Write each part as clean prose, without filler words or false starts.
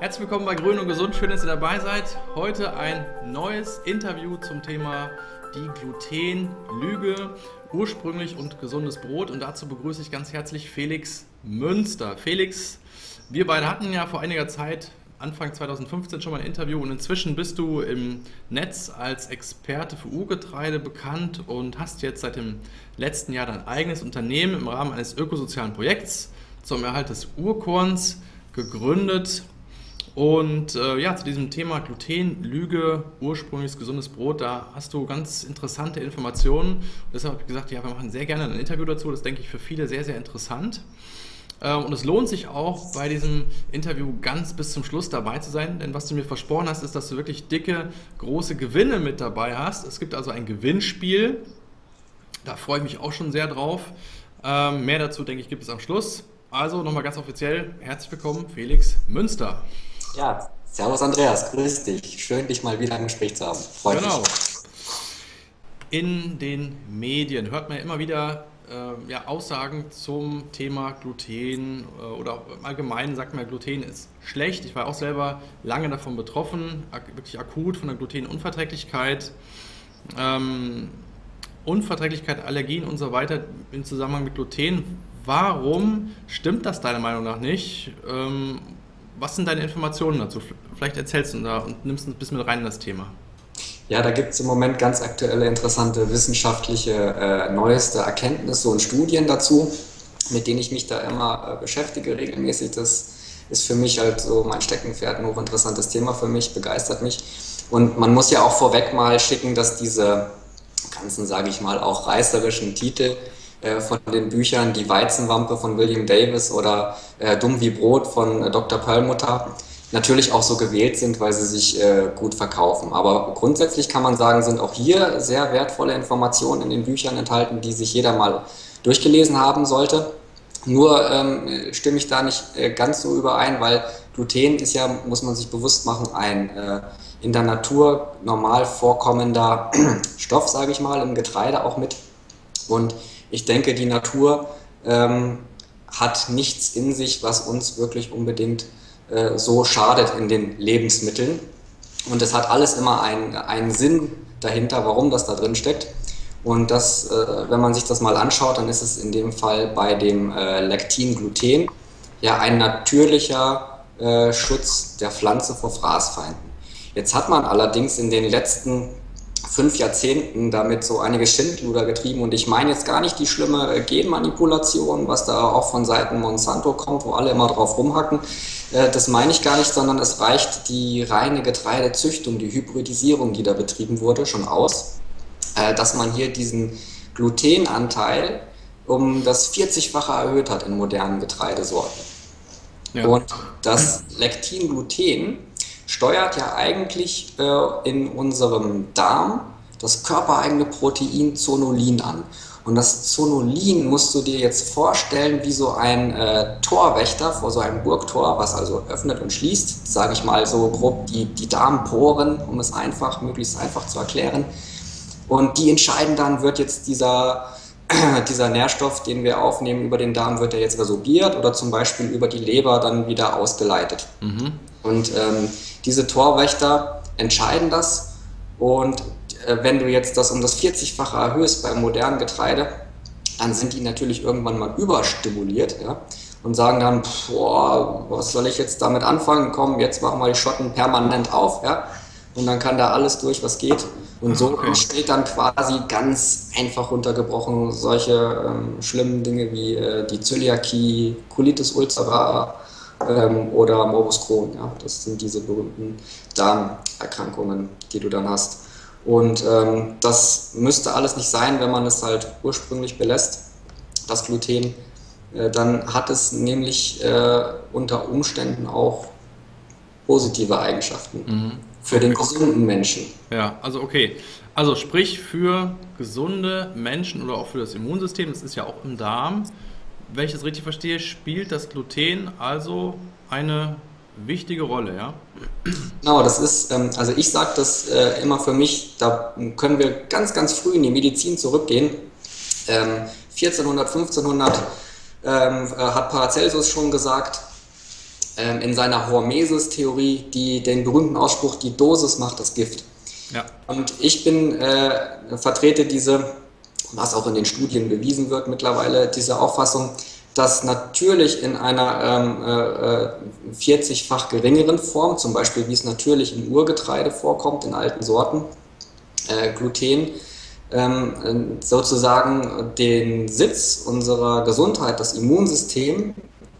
Herzlich willkommen bei Grün und Gesund, schön, dass ihr dabei seid. Heute ein neues Interview zum Thema die Glutenlüge, ursprünglich und gesundes Brot. Und dazu begrüße ich ganz herzlich Felix Münster. Felix, wir beide hatten ja vor einiger Zeit, Anfang 2015 schon mal ein Interview und inzwischen bist du im Netz als Experte für Urgetreide bekannt und hast jetzt seit dem letzten Jahr dein eigenes Unternehmen im Rahmen eines ökosozialen Projekts zum Erhalt des Urkorns gegründet. Und ja, zu diesem Thema Glutenlüge, ursprüngliches gesundes Brot, da hast du ganz interessante Informationen. Und deshalb habe ich gesagt, ja, wir machen sehr gerne ein Interview dazu. Das denke ich für viele sehr, sehr interessant. Und es lohnt sich auch, bei diesem Interview ganz bis zum Schluss dabei zu sein, denn was du mir versprochen hast, ist, dass du wirklich dicke, große Gewinne mit dabei hast. Es gibt also ein Gewinnspiel, da freue ich mich auch schon sehr drauf. Mehr dazu, denke ich, gibt es am Schluss. Also nochmal ganz offiziell, herzlich willkommen, Felix Münster. Ja, servus Andreas, grüß dich. Schön, dich mal wieder im Gespräch zu haben. Freut mich. Genau. In den Medien hört man ja immer wieder ja, Aussagen zum Thema Gluten oder im Allgemeinen sagt man, Gluten ist schlecht. Ich war auch selber lange davon betroffen, wirklich akut von der Glutenunverträglichkeit. Unverträglichkeit, Allergien und so weiter im Zusammenhang mit Gluten. Warum stimmt das deiner Meinung nach nicht? Was sind deine Informationen dazu? Vielleicht erzählst du da und nimmst uns ein bisschen mit rein in das Thema. Ja, da gibt es im Moment ganz aktuelle, interessante wissenschaftliche neueste Erkenntnisse und Studien dazu, mit denen ich mich da immer beschäftige regelmäßig. Das ist für mich halt so mein Steckenpferd, ein hochinteressantes Thema für mich, begeistert mich. Und man muss ja auch vorweg mal schicken, dass diese ganzen, sage ich mal, auch reißerischen Titel von den Büchern Die Weizenwampe von William Davis oder Dumm wie Brot von Dr. Perlmutter natürlich auch so gewählt sind, weil sie sich gut verkaufen. Aber grundsätzlich kann man sagen, sind auch hier sehr wertvolle Informationen in den Büchern enthalten, die sich jeder mal durchgelesen haben sollte. Nur stimme ich da nicht ganz so überein, weil Gluten ist ja, muss man sich bewusst machen, ein in der Natur normal vorkommender Stoff, sage ich mal, im Getreide auch mit. Und ich denke, die Natur hat nichts in sich, was uns wirklich unbedingt so schadet in den Lebensmitteln. Und es hat alles immer einen Sinn dahinter, warum das da drin steckt. Und das, wenn man sich das mal anschaut, dann ist es in dem Fall bei dem Lectin-Gluten ja ein natürlicher Schutz der Pflanze vor Fraßfeinden. Jetzt hat man allerdings in den letzten 5 Jahrzehnten damit so einiges Schindluder getrieben und ich meine jetzt gar nicht die schlimme Genmanipulation, was da auch von Seiten Monsanto kommt, wo alle immer drauf rumhacken, das meine ich gar nicht, sondern es reicht die reine Getreidezüchtung, die Hybridisierung, die da betrieben wurde, schon aus, dass man hier diesen Glutenanteil um das 40-fache erhöht hat in modernen Getreidesorten. Ja. Und das Lectin-Gluten steuert ja eigentlich in unserem Darm das körpereigene Protein Zonulin an. Und das Zonulin musst du dir jetzt vorstellen wie so ein Torwächter vor so einem Burgtor, was also öffnet und schließt, sage ich mal so grob die Darmporen, um es möglichst einfach zu erklären. Und die entscheiden dann, wird jetzt dieser Nährstoff, den wir aufnehmen über den Darm, wird er jetzt resorbiert oder zum Beispiel über die Leber dann wieder ausgeleitet. Mhm. Und diese Torwächter entscheiden das und wenn du jetzt das um das 40-fache erhöhst beim modernen Getreide, dann sind die natürlich irgendwann mal überstimuliert, ja, und sagen dann, boah, was soll ich jetzt damit anfangen? Komm, jetzt machen wir die Schotten permanent auf, ja, und dann kann da alles durch, was geht. Und so entsteht dann quasi ganz einfach runtergebrochen solche schlimmen Dinge wie die Zöliakie, Colitis ulcera oder Morbus Crohn. Ja, das sind diese berühmten Darmerkrankungen, die du dann hast. Und das müsste alles nicht sein, wenn man es halt ursprünglich belässt, das Gluten. Dann hat es nämlich unter Umständen auch positive Eigenschaften für den gesunden Menschen. Ja, also okay. Also sprich für gesunde Menschen oder auch für das Immunsystem, das ist ja auch im Darm. Wenn ich das richtig verstehe, spielt das Gluten also eine wichtige Rolle, ja? Genau, das ist, also ich sage das immer für mich, da können wir ganz, ganz früh in die Medizin zurückgehen. 1400, 1500 hat Paracelsus schon gesagt, in seiner Hormesis-Theorie den berühmten Ausspruch, die Dosis macht das Gift. Ja. Und ich vertrete was auch in den Studien bewiesen wird mittlerweile, diese Auffassung, dass natürlich in einer 40-fach geringeren Form, zum Beispiel wie es natürlich in Urgetreide vorkommt, in alten Sorten, Gluten, sozusagen den Sitz unserer Gesundheit, das Immunsystem,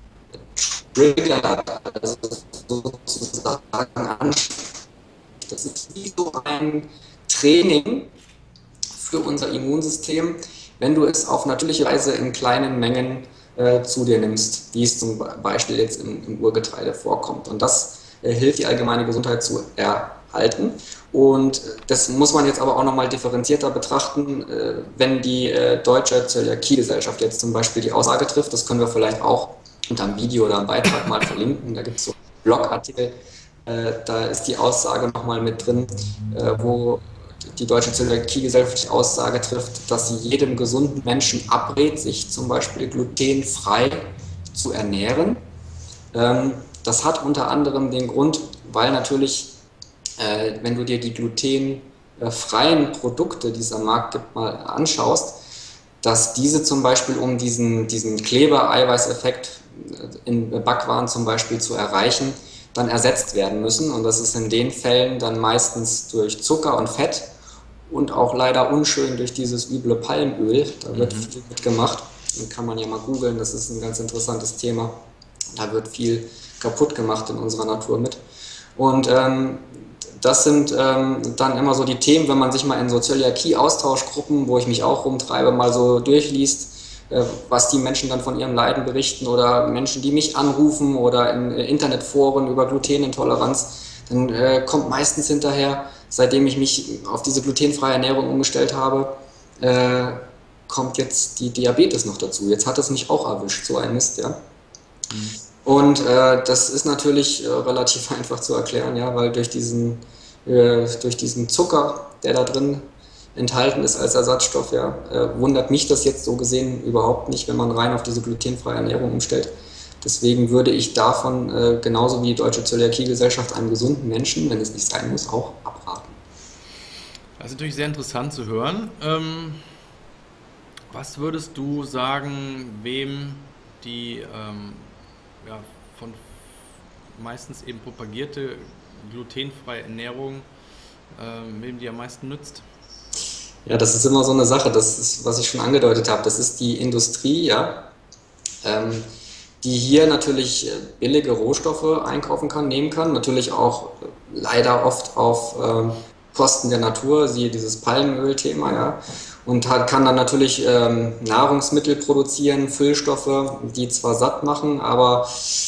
triggert, also sozusagen anspricht. Das ist wie so ein Training für unser Immunsystem, wenn du es auf natürliche Weise in kleinen Mengen zu dir nimmst, wie es zum Beispiel jetzt im Urgetreide vorkommt. Und das hilft, die allgemeine Gesundheit zu erhalten. Und das muss man jetzt aber auch nochmal differenzierter betrachten, wenn die Deutsche Zöliakie-Gesellschaft jetzt zum Beispiel die Aussage trifft, das können wir vielleicht auch unter einem Video oder einem Beitrag mal verlinken, da gibt es so Blogartikel, da ist die Aussage nochmal mit drin, wo die Deutsche Zöliakie-Gesellschaft die Aussage trifft, dass sie jedem gesunden Menschen abrät, sich zum Beispiel glutenfrei zu ernähren. Das hat unter anderem den Grund, weil natürlich, wenn du dir die glutenfreien Produkte, die es am Markt gibt, mal anschaust, dass diese zum Beispiel, um diesen Kleber-Eiweiß-Effekt in Backwaren zum Beispiel zu erreichen, dann ersetzt werden müssen. Und das ist in den Fällen dann meistens durch Zucker und Fett und auch leider unschön durch dieses üble Palmöl. Da wird viel mitgemacht. Den kann man ja mal googeln, das ist ein ganz interessantes Thema. Da wird viel kaputt gemacht in unserer Natur mit. Und das sind dann immer so die Themen, wenn man sich mal in so Zöliakie-Austauschgruppen, wo ich mich auch rumtreibe, mal so durchliest, was die Menschen dann von ihrem Leiden berichten oder Menschen, die mich anrufen oder in Internetforen über Glutenintoleranz, dann kommt meistens hinterher, seitdem ich mich auf diese glutenfreie Ernährung umgestellt habe, kommt jetzt die Diabetes noch dazu. Jetzt hat es mich auch erwischt, so ein Mist, ja. Und das ist natürlich relativ einfach zu erklären, ja, weil durch diesen Zucker, der da drin enthalten ist als Ersatzstoff, ja, wundert mich das jetzt so gesehen überhaupt nicht, wenn man rein auf diese glutenfreie Ernährung umstellt. Deswegen würde ich davon, genauso wie die Deutsche Zöliakie-Gesellschaft, einem gesunden Menschen, wenn es nicht sein muss, auch abraten. Das ist natürlich sehr interessant zu hören. Was würdest du sagen, wem die von meistens eben propagierte glutenfreie Ernährung, wem die am meisten nützt? Ja, das ist immer so eine Sache, das ist, was ich schon angedeutet habe, das ist die Industrie, ja, die hier natürlich billige Rohstoffe einkaufen kann, nehmen kann, natürlich auch leider oft auf Kosten der Natur, siehe dieses Palmöl-Thema, ja, und kann dann natürlich Nahrungsmittel produzieren, Füllstoffe, die zwar satt machen, aber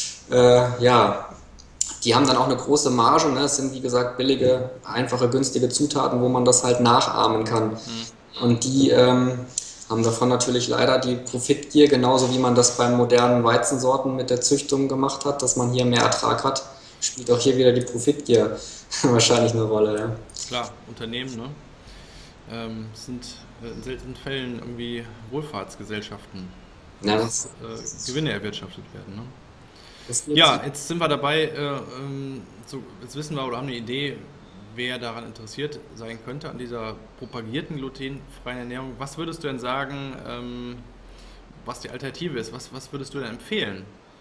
ja, die haben dann auch eine große Marge, ne? Es sind wie gesagt billige, einfache, günstige Zutaten, wo man das halt nachahmen kann. Und die haben davon natürlich leider die Profitgier, genauso wie man das beim modernen Weizensorten mit der Züchtung gemacht hat, dass man hier mehr Ertrag hat, spielt auch hier wieder die Profitgier wahrscheinlich eine Rolle. Ja. Klar, Unternehmen, ne? Sind in seltenen Fällen irgendwie Wohlfahrtsgesellschaften, Ja, dass Gewinne erwirtschaftet werden. Ne? Ja, jetzt sind wir dabei, jetzt wissen wir oder haben eine Idee, wer daran interessiert sein könnte, an dieser propagierten glutenfreien Ernährung. Was würdest du denn sagen, was die Alternative ist? Was würdest du denn empfehlen?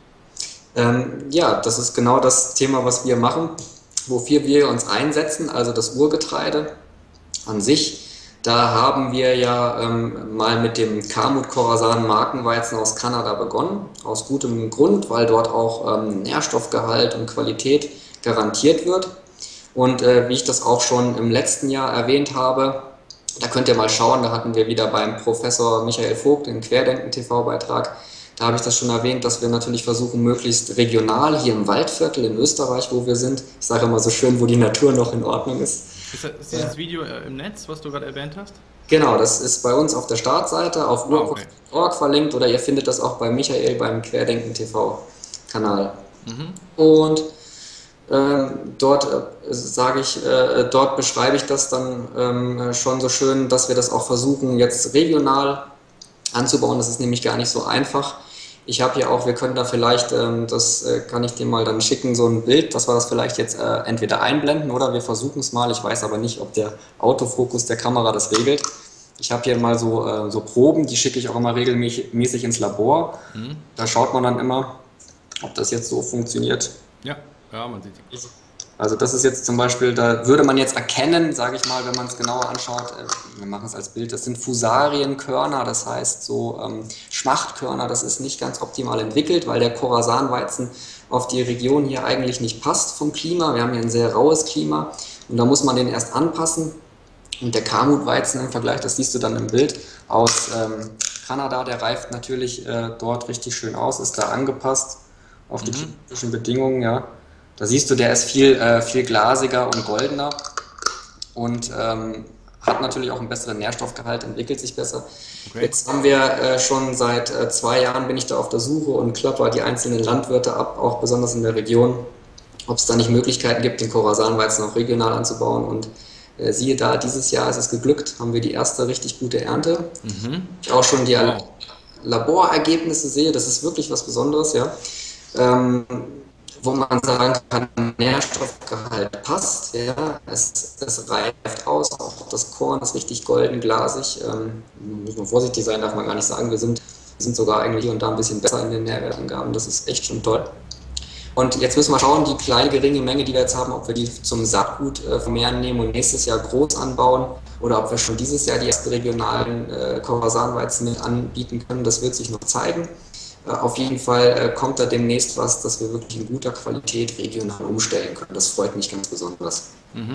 Ja, das ist genau das Thema, was wir machen, wofür wir uns einsetzen, also das Urgetreide an sich. Da haben wir ja mal mit dem Kamut Khorasan Markenweizen aus Kanada begonnen, aus gutem Grund, weil dort auch Nährstoffgehalt und Qualität garantiert wird. Und wie ich das auch schon im letzten Jahr erwähnt habe, da könnt ihr mal schauen, da hatten wir wieder beim Professor Michael Vogt den Querdenken-TV-Beitrag, da habe ich das schon erwähnt, dass wir natürlich versuchen, möglichst regional hier im Waldviertel in Österreich, wo wir sind, ich sage immer so schön, wo die Natur noch in Ordnung ist. Ist dieses Video im Netz, was du gerade erwähnt hast? Genau, das ist bei uns auf der Startseite auf urkost.org verlinkt oder ihr findet das auch bei Michael beim Querdenken TV-Kanal. Und dort dort beschreibe ich das dann schon so schön, dass wir das auch versuchen, jetzt regional anzubauen. Das ist nämlich gar nicht so einfach. Ich habe hier auch, wir können da vielleicht, das kann ich dir mal dann schicken, so ein Bild, dass wir das vielleicht jetzt entweder einblenden oder wir versuchen es mal. Ich weiß aber nicht, ob der Autofokus der Kamera das regelt. Ich habe hier mal so Proben, die schicke ich auch immer regelmäßig ins Labor. Da schaut man dann immer, ob das jetzt so funktioniert. Ja, ja, man sieht es. Also das ist jetzt zum Beispiel, da würde man jetzt erkennen, sage ich mal, wenn man es genauer anschaut, wir machen es als Bild, das sind Fusarienkörner, das heißt so Schmachtkörner, das ist nicht ganz optimal entwickelt, weil der Khorasan-Weizen auf die Region hier eigentlich nicht passt vom Klima. Wir haben hier ein sehr raues Klima und da muss man den erst anpassen. Und der Kamut-Weizen im Vergleich, das siehst du dann im Bild, aus Kanada, der reift natürlich dort richtig schön aus, ist da angepasst auf die klimatischen Bedingungen, ja. Da siehst du, der ist viel glasiger und goldener und hat natürlich auch einen besseren Nährstoffgehalt, entwickelt sich besser. Okay. Jetzt haben wir schon seit 2 Jahren bin ich da auf der Suche und klapper die einzelnen Landwirte ab, auch besonders in der Region, ob es da nicht Möglichkeiten gibt, den Khorasan-Weizen auch regional anzubauen. Und siehe da, dieses Jahr ist es geglückt, haben wir die erste richtig gute Ernte. Ich auch schon die Laborergebnisse sehe, das ist wirklich was Besonderes, ja. Wo man sagen kann, Nährstoffgehalt passt, ja, es reift aus, auch das Korn ist richtig golden, glasig, muss man vorsichtig sein, darf man gar nicht sagen, wir sind sogar eigentlich hier und da ein bisschen besser in den Nährwertangaben, das ist echt schon toll. Und jetzt müssen wir schauen, die kleine, geringe Menge, die wir jetzt haben, ob wir die zum Saatgut vermehren nehmen und nächstes Jahr groß anbauen oder ob wir schon dieses Jahr die ersten regionalen Khorasan-Weizen mit anbieten können, das wird sich noch zeigen. Auf jeden Fall kommt da demnächst was, dass wir wirklich in guter Qualität regional umstellen können. Das freut mich ganz besonders.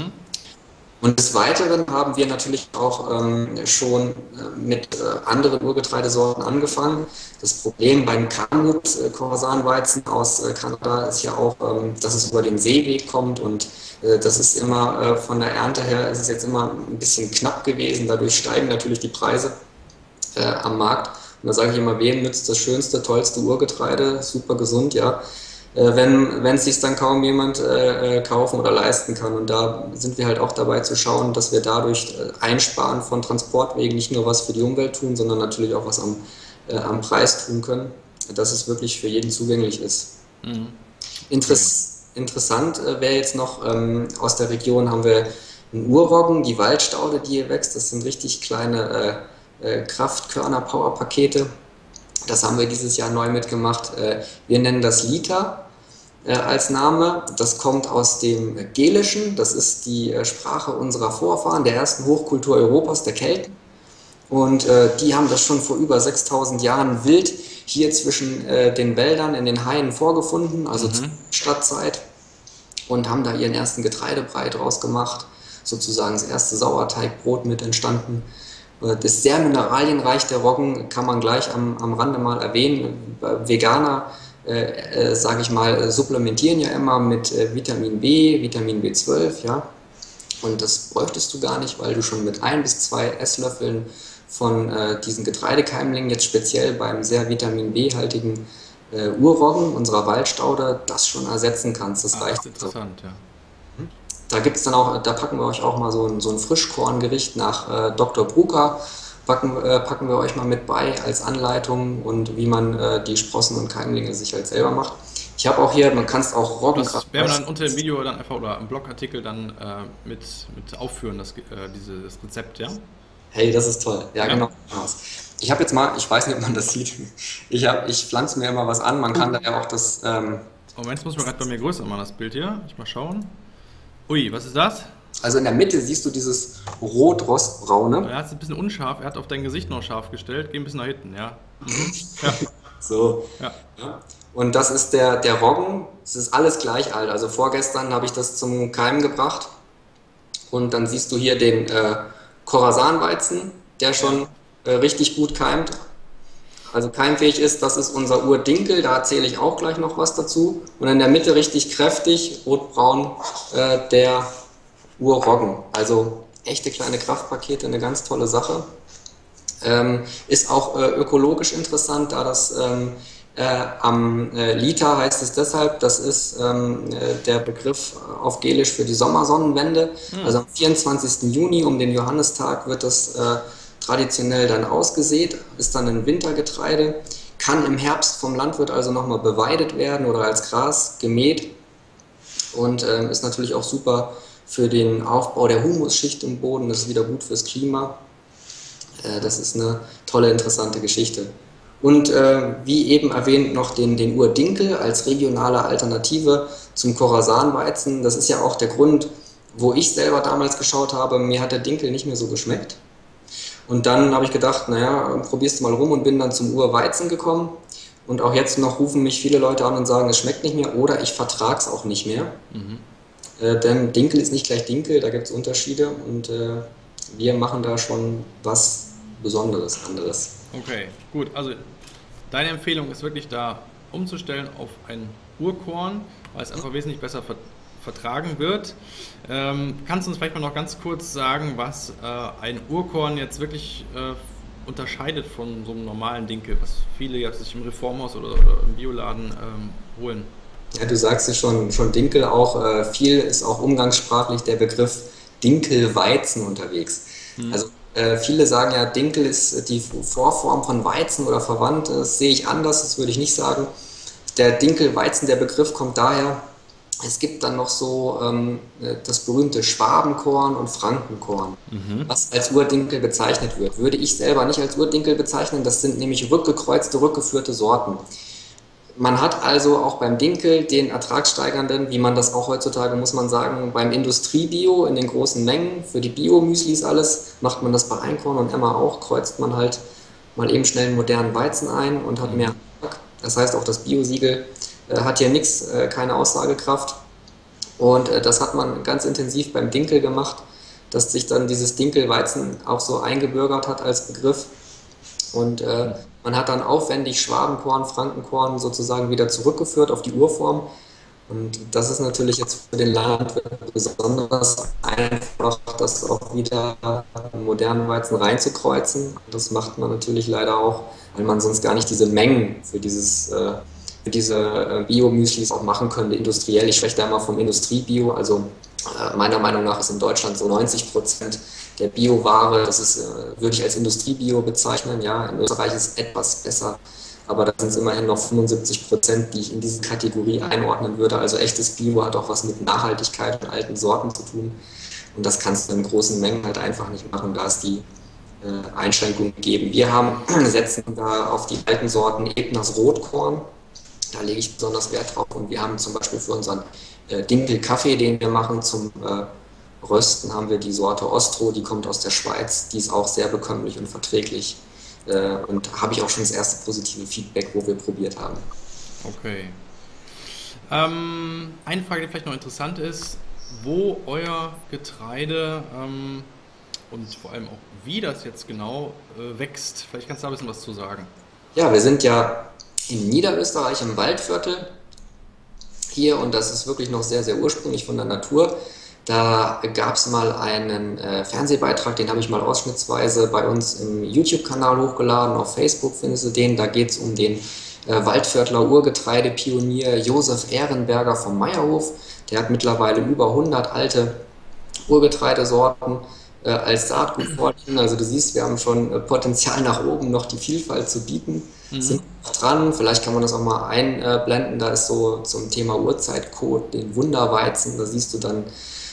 Und des Weiteren haben wir natürlich auch schon mit anderen Urgetreidesorten angefangen. Das Problem beim Kamut-Khorasan-Weizen aus Kanada ist ja auch, dass es über den Seeweg kommt und das ist immer von der Ernte her, ist es jetzt immer ein bisschen knapp gewesen. Dadurch steigen natürlich die Preise am Markt. Und da sage ich immer, wem nützt das schönste, tollste Urgetreide, super gesund, ja, wenn es sich dann kaum jemand kaufen oder leisten kann. Und da sind wir halt auch dabei zu schauen, dass wir dadurch Einsparen von Transportwegen nicht nur was für die Umwelt tun, sondern natürlich auch was am Preis tun können, dass es wirklich für jeden zugänglich ist. Interessant wäre jetzt noch, aus der Region haben wir einen Urroggen, die Waldstaude, die hier wächst, das sind richtig kleine Kraftkörner-Power-Pakete. Das haben wir dieses Jahr neu mitgemacht. Wir nennen das Lita als Name. Das kommt aus dem Gälischen. Das ist die Sprache unserer Vorfahren, der ersten Hochkultur Europas, der Kelten. Und die haben das schon vor über 6000 Jahren wild hier zwischen den Wäldern in den Hainen vorgefunden, also zur Stadtzeit, und haben da ihren ersten Getreidebrei draus gemacht. Sozusagen das erste Sauerteigbrot mit entstanden. Das ist sehr mineralienreich, der Roggen, kann man gleich am Rande mal erwähnen. Veganer, sage ich mal, supplementieren ja immer mit Vitamin B, Vitamin B12, ja. Und das bräuchtest du gar nicht, weil du schon mit 1 bis 2 Esslöffeln von diesen Getreidekeimlingen, jetzt speziell beim sehr Vitamin B-haltigen Urroggen, unserer Waldstaude, das schon ersetzen kannst. Das reicht. Das ist interessant, ja. Da gibt's dann auch, da packen wir euch auch mal so ein Frischkorngericht nach Dr. Brucker, packen wir euch mal mit bei als Anleitung und wie man die Sprossen und Keimlinge sich halt selber macht. Ich habe auch hier, man kann es auch Roggenkraft. Das werden wir dann unter dem Video dann einfach oder im Blogartikel dann mit aufführen, dieses Rezept, ja? Hey, das ist toll. Ja, genau. Ich habe jetzt mal, ich weiß nicht, ob man das sieht, ich pflanze mir immer was an, man kann da ja auch das... Moment, jetzt muss man gerade bei mir größer machen, das Bild hier. Ich mal schauen. Ui, was ist das? Also in der Mitte siehst du dieses rot-rostbraune. Er ist ein bisschen unscharf, er hat auf dein Gesicht noch scharf gestellt. Geh ein bisschen nach hinten, ja. Ja. So. Ja. Und das ist der Roggen. Es ist alles gleich alt. Also vorgestern habe ich das zum Keimen gebracht. Und dann siehst du hier den Khorasan-Weizen, der schon richtig gut keimt. Also keimfähig ist, das ist unser Urdinkel, da erzähle ich auch gleich noch was dazu. Und in der Mitte richtig kräftig, rotbraun, der Urroggen. Also echte kleine Kraftpakete, eine ganz tolle Sache. Ist auch ökologisch interessant, da das am Lita heißt es deshalb, das ist der Begriff auf Gälisch für die Sommersonnenwende. Also am 24. Juni um den Johannistag wird das traditionell dann ausgesät, ist dann ein Wintergetreide. kann im Herbst vom Landwirt also nochmal beweidet werden oder als Gras gemäht und ist natürlich auch super für den Aufbau der Humusschicht im Boden. Das ist wieder gut fürs Klima. Das ist eine tolle, interessante Geschichte. Und wie eben erwähnt noch den Urdinkel als regionale Alternative zum Khorasan-Weizen. Das ist ja auch der Grund, wo ich selber damals geschaut habe, mir hat der Dinkel nicht mehr so geschmeckt. Und dann habe ich gedacht, naja, probierst du mal rum und bin dann zum Urweizen gekommen. Und auch jetzt noch rufen mich viele Leute an und sagen, es schmeckt nicht mehr oder ich vertrage es auch nicht mehr. Denn Dinkel ist nicht gleich Dinkel, da gibt es Unterschiede und wir machen da schon was Besonderes, anderes. Okay, gut. Also deine Empfehlung ist wirklich da umzustellen auf ein Urkorn, weil es einfach wesentlich besser vertragen wird. Kannst du uns vielleicht mal noch ganz kurz sagen, was ein Urkorn jetzt wirklich unterscheidet von so einem normalen Dinkel, was viele jetzt sich im Reformhaus oder im Bioladen holen? Ja, du sagst es schon Dinkel auch. Viel ist auch umgangssprachlich der Begriff Dinkelweizen unterwegs. Also viele sagen ja, Dinkel ist die Vorform von Weizen oder verwandt. Das sehe ich anders, das würde ich nicht sagen. Der Dinkelweizen, der Begriff kommt daher, es gibt dann noch so das berühmte Schwabenkorn und Frankenkorn, was als Urdinkel bezeichnet wird. Würde ich selber nicht als Urdinkel bezeichnen, das sind nämlich rückgekreuzte, rückgeführte Sorten. Man hat also auch beim Dinkel den ertragssteigernden, wie man das auch heutzutage, muss man sagen, beim Industriebio in den großen Mengen, für die Bio-Müslis alles, macht man das bei Einkorn und Emmer auch, kreuzt man halt mal eben schnell einen modernen Weizen ein und hat mehr Ertrag. Das heißt, auch das Bio-Siegel hat hier nichts, keine Aussagekraft. Und das hat man ganz intensiv beim Dinkel gemacht, dass sich dann dieses Dinkelweizen auch so eingebürgert hat als Begriff. Und man hat dann aufwendig Schwabenkorn, Frankenkorn sozusagen wieder zurückgeführt auf die Urform. Und das ist natürlich jetzt für den Landwirt besonders einfach, das auch wieder im modernen Weizen reinzukreuzen. Das macht man natürlich leider auch, weil man sonst gar nicht diese Mengen für diese Bio-Müslis auch machen könnte, industriell. Ich spreche da immer vom Industriebio, also meiner Meinung nach ist in Deutschland so 90% der Bioware, das ist, würde ich als Industriebio bezeichnen, ja, in Österreich ist es etwas besser, aber da sind es immerhin noch 75%, die ich in diese Kategorie einordnen würde. Also echtes Bio hat auch was mit Nachhaltigkeit und alten Sorten zu tun und das kannst du in großen Mengen halt einfach nicht machen, da es die Einschränkungen gegeben. Wir setzen da auf die alten Sorten Ebners Rotkorn. Da lege ich besonders Wert drauf und wir haben zum Beispiel für unseren Dinkel-Kaffee, den wir machen zum Rösten, haben wir die Sorte Ostro, die kommt aus der Schweiz, die ist auch sehr bekömmlich und verträglich und habe ich auch schon das erste positive Feedback, wo wir probiert haben. Okay. Eine Frage, die vielleicht noch interessant ist, wo euer Getreide und vor allem auch wie das jetzt genau wächst. Vielleicht kannst du da ein bisschen was zu sagen. Ja, wir sind ja in Niederösterreich im Waldviertel hier und das ist wirklich noch sehr, sehr ursprünglich von der Natur. Da gab es mal einen Fernsehbeitrag, den habe ich mal ausschnittsweise bei uns im YouTube-Kanal hochgeladen, auf Facebook findest du den. Da geht es um den Waldviertler Urgetreidepionier Josef Ehrenberger vom Meierhof. Der hat mittlerweile über 100 alte Urgetreidesorten als Saatgut vorliegen. Also du siehst, wir haben schon Potenzial nach oben, noch die Vielfalt zu bieten. Sind noch dran, vielleicht kann man das auch mal einblenden, da ist so zum Thema Urzeitcode, den Wunderweizen, da siehst du dann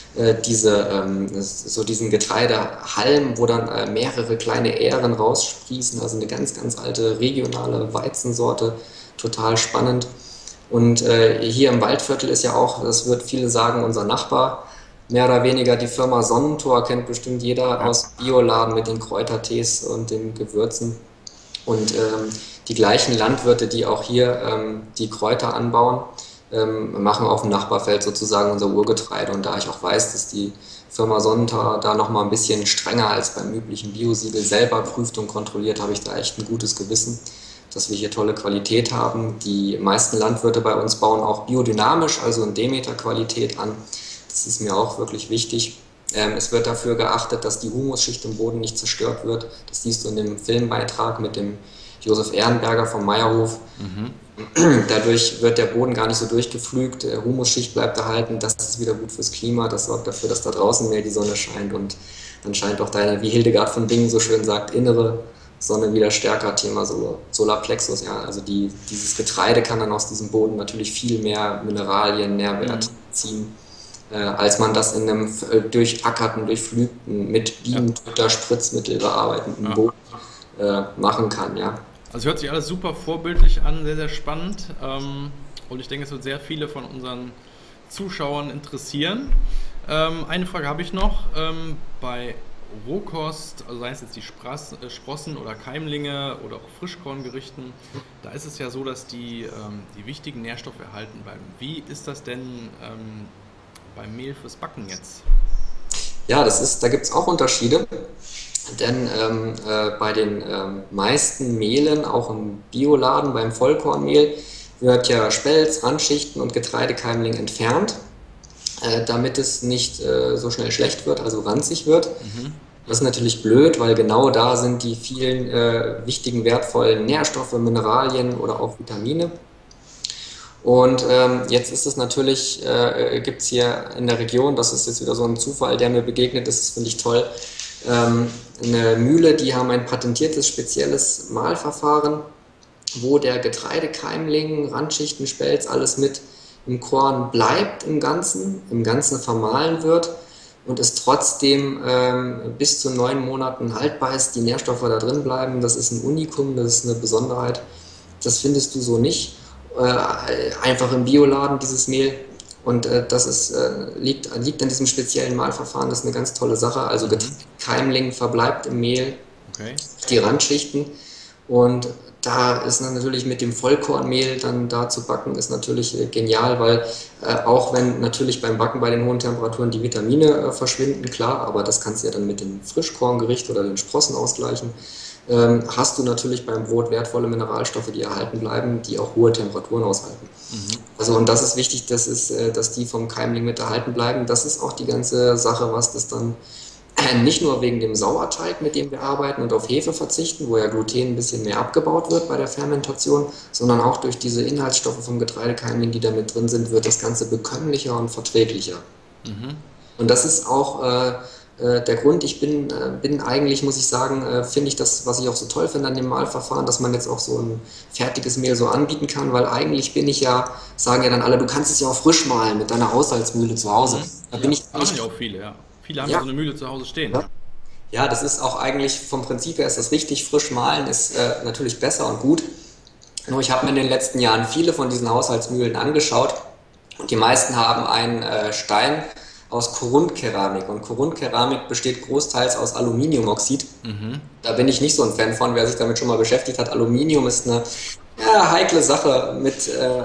diesen Getreidehalm, wo dann mehrere kleine Ähren raussprießen, also eine ganz, ganz alte regionale Weizensorte, total spannend. Und hier im Waldviertel ist ja auch, das wird viele sagen, unser Nachbar, mehr oder weniger die Firma Sonnentor, kennt bestimmt jeder aus Bioladen mit den Kräutertees und den Gewürzen. Und die gleichen Landwirte, die auch hier die Kräuter anbauen, machen auf dem Nachbarfeld sozusagen unser Urgetreide. Und da ich auch weiß, dass die Firma Sonnentor da nochmal ein bisschen strenger als beim üblichen Biosiegel selber prüft und kontrolliert, habe ich da echt ein gutes Gewissen, dass wir hier tolle Qualität haben. Die meisten Landwirte bei uns bauen auch biodynamisch, also in Demeter-Qualität an. Das ist mir auch wirklich wichtig. Es wird dafür geachtet, dass die Humusschicht im Boden nicht zerstört wird. Das siehst du in dem Filmbeitrag mit dem Josef Ehrenberger vom Meierhof. Dadurch wird der Boden gar nicht so durchgepflügt, Humusschicht bleibt erhalten, das ist wieder gut fürs Klima, das sorgt dafür, dass da draußen mehr die Sonne scheint und dann scheint auch deine, wie Hildegard von Bingen so schön sagt, innere Sonne wieder stärker, Thema Solarplexus, ja, also dieses Getreide kann dann aus diesem Boden natürlich viel mehr Mineralien, Nährwert ziehen, als man das in einem durchackerten, durchflügten, mit Bienentöter, Spritzmittel bearbeiteten Boden machen kann, ja. Also hört sich alles super vorbildlich an, sehr, sehr spannend. Und ich denke, es wird sehr viele von unseren Zuschauern interessieren. Eine Frage habe ich noch. Bei Rohkost, also seien es jetzt die Sprossen oder Keimlinge oder auch Frischkorngerichten, da ist es ja so, dass die wichtigen Nährstoffe erhalten bleiben. Wie ist das denn beim Mehl fürs Backen jetzt? Ja, da gibt es auch Unterschiede, denn bei den meisten Mehlen, auch im Bioladen, beim Vollkornmehl, wird ja Spelz, Randschichten und Getreidekeimling entfernt, damit es nicht so schnell schlecht wird, also ranzig wird. Das ist natürlich blöd, weil genau da sind die vielen wichtigen, wertvollen Nährstoffe, Mineralien oder auch Vitamine. Und jetzt ist es natürlich, gibt es hier in der Region, das ist jetzt wieder so ein Zufall, der mir begegnet ist, das finde ich toll, eine Mühle, die haben ein patentiertes, spezielles Mahlverfahren, wo der Getreidekeimling, Randschichten, Spelz, alles mit im Korn bleibt im Ganzen vermahlen wird und es trotzdem bis zu 9 Monaten haltbar ist, die Nährstoffe da drin bleiben. Das ist ein Unikum, das ist eine Besonderheit. Das findest du so nicht. Einfach im Bioladen, dieses Mehl. Und das liegt an diesem speziellen Mahlverfahren. Das ist eine ganz tolle Sache. Also Keimling verbleibt im Mehl, die Randschichten. Und da ist dann natürlich mit dem Vollkornmehl dann da zu backen, ist natürlich genial, weil auch wenn natürlich beim Backen bei den hohen Temperaturen die Vitamine verschwinden, klar, aber das kannst du ja dann mit dem Frischkorngericht oder den Sprossen ausgleichen, hast du natürlich beim Brot wertvolle Mineralstoffe, die erhalten bleiben, die auch hohe Temperaturen aushalten. Also und das ist wichtig, dass die vom Keimling mit erhalten bleiben. Das ist auch die ganze Sache, was das dann nicht nur wegen dem Sauerteig, mit dem wir arbeiten und auf Hefe verzichten, wo ja Gluten ein bisschen mehr abgebaut wird bei der Fermentation, sondern auch durch diese Inhaltsstoffe vom Getreidekeimling, die da mit drin sind, wird das Ganze bekömmlicher und verträglicher. Und das ist auch der Grund. Ich bin eigentlich, muss ich sagen, finde ich das, was ich auch so toll finde an dem Mahlverfahren, dass man jetzt auch so ein fertiges Mehl so anbieten kann, weil eigentlich sagen ja dann alle, du kannst es ja auch frisch mahlen mit deiner Haushaltsmühle zu Hause. Da bin ich machen ja auch viele, ja. Viele haben ja so eine Mühle zu Hause stehen. Ja, das ist auch eigentlich vom Prinzip her ist das richtig. Frisch mahlen ist natürlich besser und gut. Nur ich habe mir in den letzten Jahren viele von diesen Haushaltsmühlen angeschaut und die meisten haben einen Stein aus Korundkeramik und Korundkeramik besteht großteils aus Aluminiumoxid. Da bin ich nicht so ein Fan von, wer sich damit schon mal beschäftigt hat. Aluminium ist eine heikle Sache mit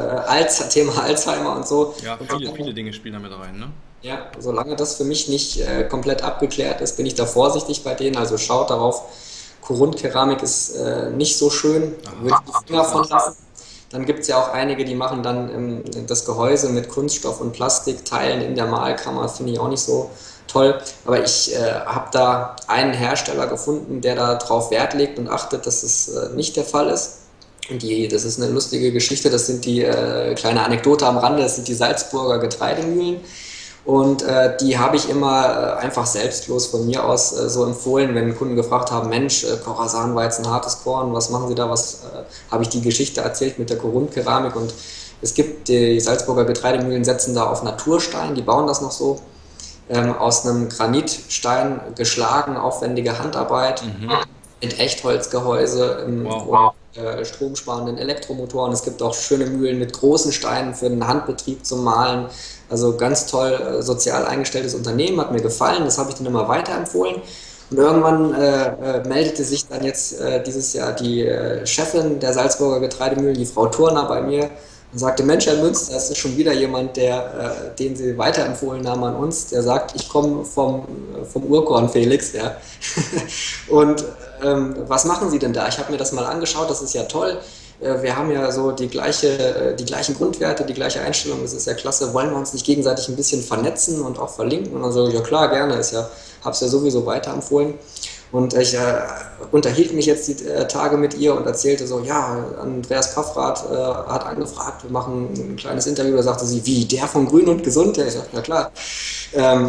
Thema Alzheimer und so. Ja, viele Dinge spielen damit rein, ne? Ja, solange das für mich nicht komplett abgeklärt ist, bin ich da vorsichtig bei denen. Also schaut darauf, Korundkeramik ist nicht so schön, würde ich die Finger von lassen. Dann gibt es ja auch einige, die machen dann das Gehäuse mit Kunststoff und Plastikteilen in der Mahlkammer, finde ich auch nicht so toll. Aber ich habe da einen Hersteller gefunden, der da drauf Wert legt und achtet, dass es nicht der Fall ist. Und das ist eine lustige Geschichte, das sind die kleine Anekdote am Rande, das sind die Salzburger Getreidemühlen. Und die habe ich immer einfach selbstlos von mir aus so empfohlen, wenn Kunden gefragt haben, Mensch, Khorasan-Weizen, hartes Korn, was machen Sie da, habe ich die Geschichte erzählt mit der Korundkeramik und es gibt, die Salzburger Getreidemühlen setzen da auf Naturstein, die bauen das noch so, aus einem Granitstein geschlagen, aufwendige Handarbeit, mit Echtholzgehäuse, stromsparenden Elektromotoren. Es gibt auch schöne Mühlen mit großen Steinen für den Handbetrieb zum Mahlen. Also ganz toll, sozial eingestelltes Unternehmen, hat mir gefallen, das habe ich dann immer weiterempfohlen. Und irgendwann meldete sich dann jetzt dieses Jahr die Chefin der Salzburger Getreidemühlen, die Frau Turner, bei mir und sagte, Mensch, Herr Münster, das ist schon wieder jemand, den Sie weiterempfohlen haben an uns, der sagt, ich komme vom Urkorn Felix. Ja. Und was machen Sie denn da? Ich habe mir das mal angeschaut, das ist ja toll. Wir haben ja so die gleichen Grundwerte, die gleiche Einstellung, das ist ja klasse. Wollen wir uns nicht gegenseitig ein bisschen vernetzen und auch verlinken? Und dann so, ja klar, gerne, habe es ja sowieso weiterempfohlen. Und ich unterhielt mich jetzt die Tage mit ihr und erzählte so, ja, Andreas Paffrath hat angefragt, wir machen ein kleines Interview, da sagte sie, wie, der von Grün und Gesund? Ja, ich sagte, na klar,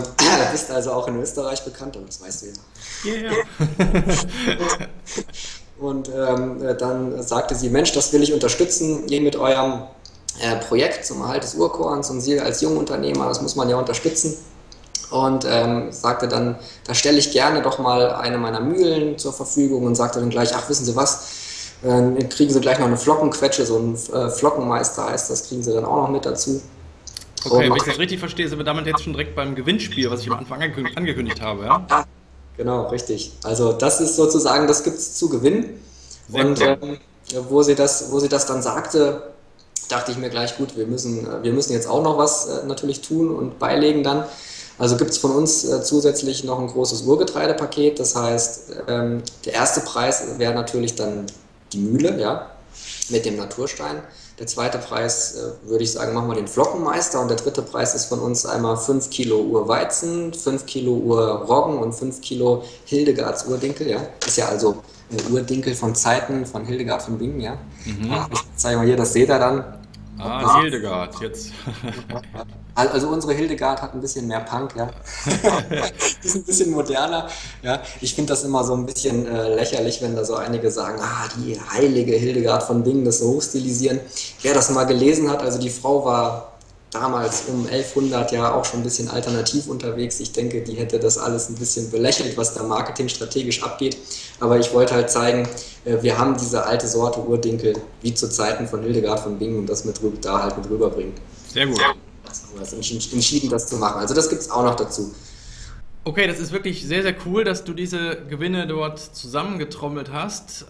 bist also auch in Österreich bekannt, und das weißt du ja. Yeah. Und dann sagte sie, Mensch, das will ich unterstützen, ihr mit eurem Projekt zum Erhalt des Urkorns und Sie als Jungunternehmer, das muss man ja unterstützen. Und sagte dann, da stelle ich gerne doch mal eine meiner Mühlen zur Verfügung und sagte dann gleich, ach, wissen Sie was, kriegen Sie gleich noch eine Flockenquetsche, so ein Flockenmeister heißt das, kriegen Sie dann auch noch mit dazu. Okay, wenn ich das richtig verstehe, sind wir damit jetzt schon direkt beim Gewinnspiel, was ich am Anfang angekündigt habe, ja? Ja, genau, richtig. Also das ist sozusagen, das gibt es zu gewinnen. Sehr Und cool. wo sie das dann sagte, dachte ich mir gleich, gut, wir müssen jetzt auch noch was natürlich tun und beilegen dann. Also gibt es von uns zusätzlich noch ein großes Urgetreidepaket. Das heißt, der erste Preis wäre natürlich dann die Mühle, ja, mit dem Naturstein. Der zweite Preis, würde ich sagen, machen wir den Flockenmeister. Und der dritte Preis ist von uns einmal 5 Kilo Urweizen, 5 Kilo Urroggen und 5 Kilo Hildegards Urdinkel. Ja. Ist ja also Urdinkel von Zeiten von Hildegard von Bingen. Ja. Ich zeige mal hier, das seht ihr dann. Ah, Hildegard, jetzt. Also unsere Hildegard hat ein bisschen mehr Punk, ja. Die ist ein bisschen moderner, ja. Ich finde das immer so ein bisschen lächerlich, wenn da so einige sagen, die heilige Hildegard von Bingen, das so hochstilisieren. Wer das mal gelesen hat, also die Frau war damals um 1100 ja auch schon ein bisschen alternativ unterwegs. Ich denke, die hätte das alles ein bisschen belächelt, was da marketingstrategisch abgeht. Aber ich wollte halt zeigen, wir haben diese alte Sorte Urdinkel, wie zu Zeiten von Hildegard von Bingen, und das da halt mit rüberbringen. Sehr gut. Also entschieden, das zu machen. Also das gibt es auch noch dazu. Okay, das ist wirklich sehr, sehr cool, dass du diese Gewinne dort zusammengetrommelt hast.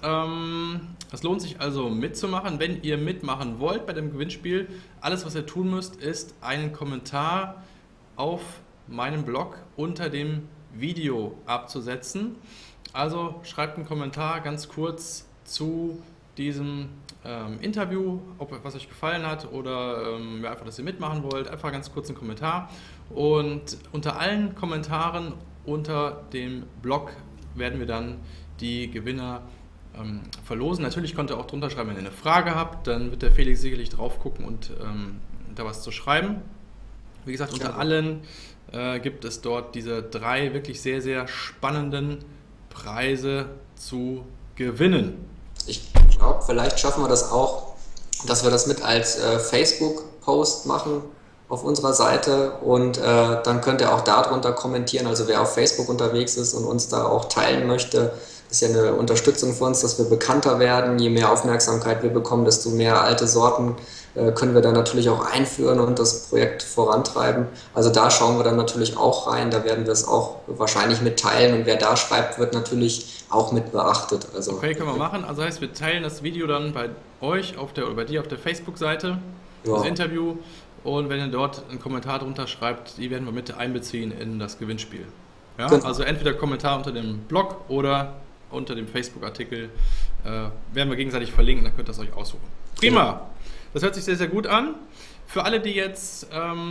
Es lohnt sich also mitzumachen. Wenn ihr mitmachen wollt bei dem Gewinnspiel, alles, was ihr tun müsst, ist einen Kommentar auf meinem Blog unter dem Video abzusetzen. Also schreibt einen Kommentar ganz kurz zu diesem Interview, was euch gefallen hat oder einfach, dass ihr mitmachen wollt. Einfach ganz kurz einen Kommentar. Und unter allen Kommentaren unter dem Blog werden wir dann die Gewinner verlosen. Natürlich könnt ihr auch drunter schreiben, wenn ihr eine Frage habt, dann wird der Felix sicherlich drauf gucken und da was zu schreiben. Wie gesagt, unter allen gibt es dort diese 3 wirklich sehr, sehr spannenden Preise zu gewinnen. Ich glaube, vielleicht schaffen wir das auch, dass wir das mit als Facebook-Post machen auf unserer Seite, und dann könnt ihr auch darunter kommentieren. Also wer auf Facebook unterwegs ist und uns da auch teilen möchte, ist ja eine Unterstützung für uns, dass wir bekannter werden. Je mehr Aufmerksamkeit wir bekommen, desto mehr alte Sorten können wir dann natürlich auch einführen und das Projekt vorantreiben. Also da schauen wir dann natürlich auch rein, da werden wir es auch wahrscheinlich mitteilen, und wer da schreibt, wird natürlich auch mit beachtet. Also, okay, können wir machen. Also heißt, wir teilen das Video dann bei euch oder bei dir auf der Facebook-Seite, ja, das Interview, und wenn ihr dort einen Kommentar drunter schreibt, die werden wir mit einbeziehen in das Gewinnspiel. Ja? Genau. Also entweder Kommentar unter dem Blog oder unter dem Facebook-Artikel werden wir gegenseitig verlinken, dann könnt ihr es euch aussuchen. Prima! Genau. Das hört sich sehr, sehr gut an. Für alle, die jetzt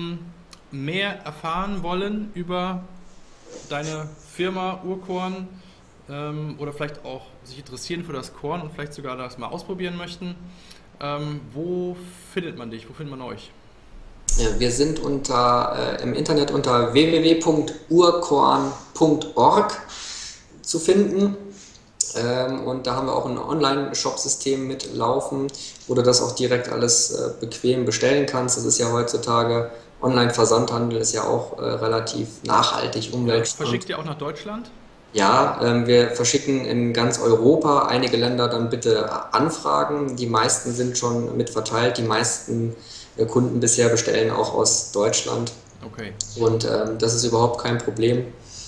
mehr erfahren wollen über deine Firma Urkorn oder vielleicht auch sich interessieren für das Korn und vielleicht sogar das mal ausprobieren möchten, wo findet man dich? Wo findet man euch? Wir sind im Internet unter www.urkorn.org zu finden. Und da haben wir auch ein Online-Shop-System mitlaufen, wo du das auch direkt alles bequem bestellen kannst. Das ist ja heutzutage, Online-Versandhandel ist ja auch relativ nachhaltig, umweltschonend. Verschickt ihr auch nach Deutschland? Ja, wir verschicken in ganz Europa. Einige Länder dann bitte anfragen. Die meisten sind schon mit verteilt. Die meisten Kunden bisher bestellen auch aus Deutschland. Okay. Und das ist überhaupt kein Problem.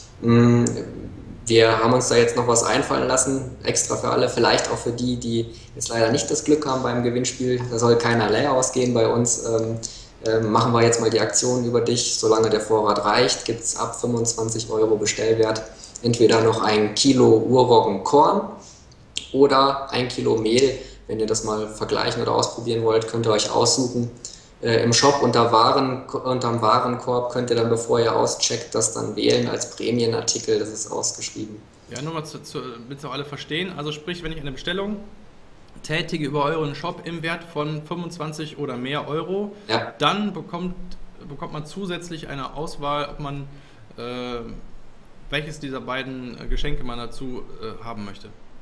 Wir haben uns da jetzt noch was einfallen lassen, extra für alle, vielleicht auch für die, die jetzt leider nicht das Glück haben beim Gewinnspiel. Da soll keiner leer ausgehen bei uns. Machen wir jetzt mal die Aktion über dich. Solange der Vorrat reicht, gibt es ab 25 € Bestellwert entweder noch 1 Kilo Urroggenkorn oder 1 Kilo Mehl. Wenn ihr das mal vergleichen oder ausprobieren wollt, könnt ihr euch aussuchen. Im Shop unterm Warenkorb könnt ihr dann, bevor ihr auscheckt, das dann wählen als Prämienartikel, das ist ausgeschrieben. Ja, nur mal damit es auch alle verstehen. Also sprich, wenn ich eine Bestellung tätige über euren Shop im Wert von 25 oder mehr Euro, ja, dann bekommt man zusätzlich eine Auswahl, ob man welches dieser beiden Geschenke man dazu haben möchte.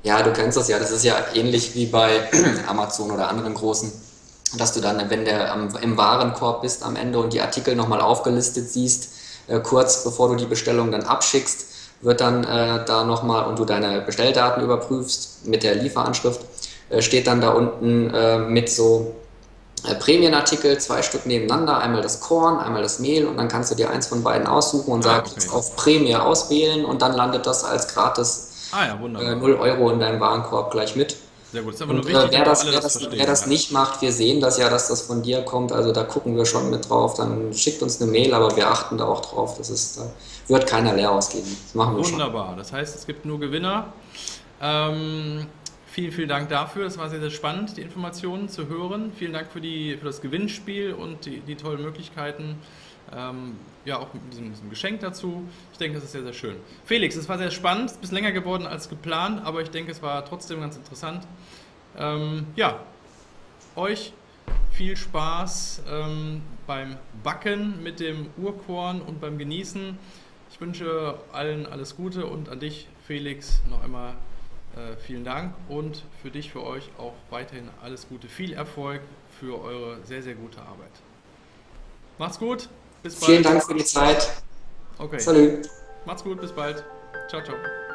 Ja, du kennst das ja. Das ist ja ähnlich wie bei Amazon oder anderen großen, dass du dann, wenn du im Warenkorb bist am Ende und die Artikel nochmal aufgelistet siehst, kurz bevor du die Bestellung dann abschickst, wird dann da nochmal und du deine Bestelldaten überprüfst mit der Lieferanschrift, steht dann da unten mit so Prämienartikel, 2 Stück nebeneinander, einmal das Korn, einmal das Mehl und dann kannst du dir eins von beiden aussuchen und sagst Okay. auf Prämie auswählen und dann landet das als gratis Ja, wunderbar. 0 Euro in deinem Warenkorb gleich mit. Sehr gut. Ist aber nur Und wichtig, wer dass das, alle wer, das das, verstehen. wer das Ja. nicht macht, wir sehen das ja, dass das von dir kommt, also da gucken wir schon mit drauf, dann schickt uns eine Mail, aber wir achten da auch drauf, da wird keiner leer ausgehen. Das machen wir schon. Wunderbar. Das heißt, es gibt nur Gewinner. Vielen, vielen Dank dafür. Das war sehr, sehr spannend, die Informationen zu hören. Vielen Dank für das Gewinnspiel und die tollen Möglichkeiten. Ja, auch mit diesem Geschenk dazu. Ich denke, das ist sehr, sehr schön. Felix, es war sehr spannend. Es ist ein bisschen länger geworden als geplant, aber ich denke, es war trotzdem ganz interessant. Ja, euch viel Spaß beim Backen mit dem Urkorn und beim Genießen. Ich wünsche allen alles Gute und an dich, Felix, noch einmal vielen Dank und für dich, für euch auch weiterhin alles Gute. Viel Erfolg für eure sehr, sehr gute Arbeit. Macht's gut, bis bald. Vielen Dank für die Zeit. Okay, Salut. macht's gut, bis bald. Ciao, ciao.